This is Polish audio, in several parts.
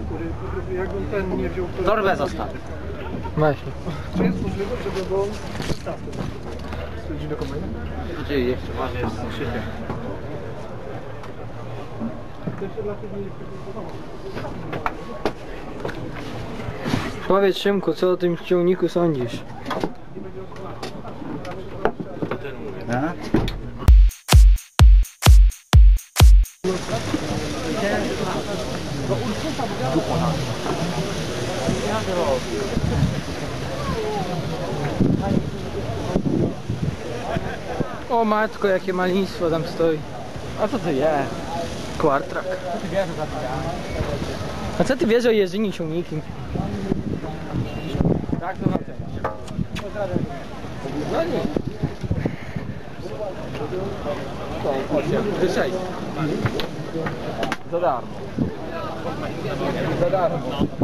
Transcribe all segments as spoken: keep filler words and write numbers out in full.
Jakbym ten nie wziął... Torbę zostaw. Właśnie. Czy jest możliwość, żeby go szesnasty stwierdzić do kombajnu? Gdzie jeszcze może jest krzykiem. Powiedz Szymku, co o tym ciągniku sądzisz? Aha. O matko, jakie maleństwo tam stoi. A co to jest? Quartrak. Co ty wiesz o tym? A co ty wiesz o jeżdżeniu ciągnikiem? Jak to oceniasz? No nie. osiem, sześć. Za darmo. Za darmo.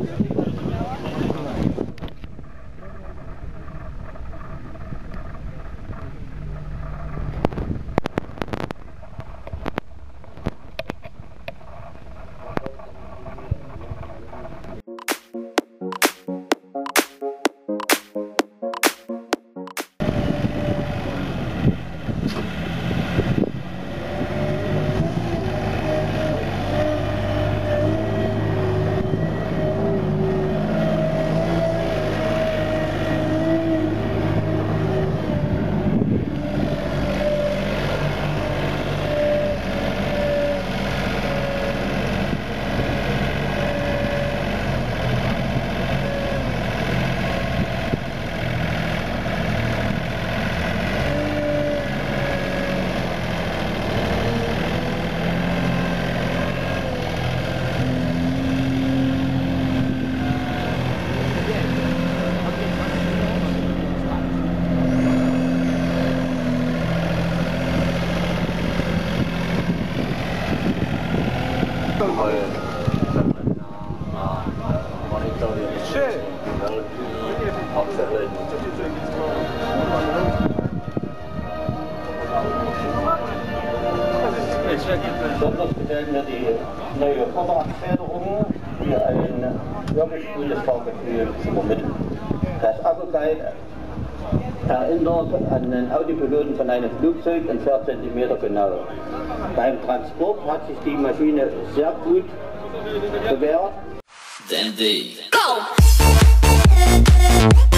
Besonders gefällt mir die neue Vorderradfederung, die ein wirklich gutes Fahrgefühl übermittelt. Das Akkuteil erinnert an den Autopiloten von einem Flugzeug und vier Zentimeter genau. Beim Transport hat sich die Maschine sehr gut bewährt. Then they Go!